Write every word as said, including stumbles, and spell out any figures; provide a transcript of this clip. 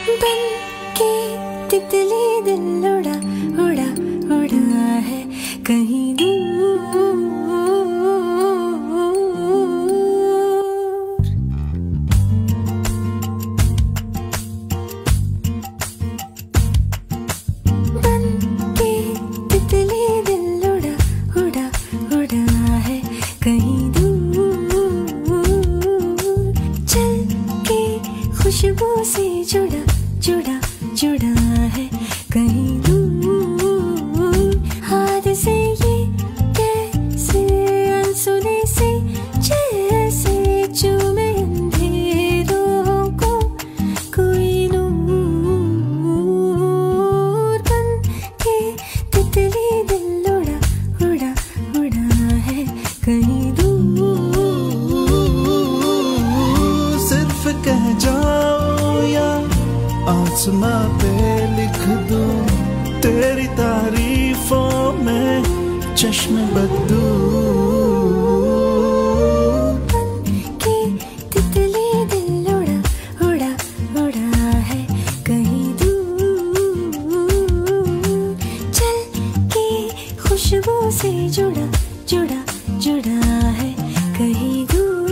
बन के तितली दिल उड़ा उड़ा उड़ा है कहीं दूर। बन के तितली दिल उड़ा उड़ा उड़ा है कहीं दूर। चल के खुशबू से जुड़ा जुड़ा जुड़ा है कहीं दूर। हाथ से ये कैसे अनसुने से जैसे चूमे अंधेरों को कोई नूर। बन के तितली दिल उड़ा उड़ा उड़ा है कहीं दूर। सिर्फ कह जाओ या आसमां पे लिख दूं तेरी तारीफों में चश्म बदू। बन के तितली दिल उड़ा उड़ा उड़ा है कहीं दूर। चल के खुशबू से जुड़ा जुड़ा जुड़ा है कहीं दूर।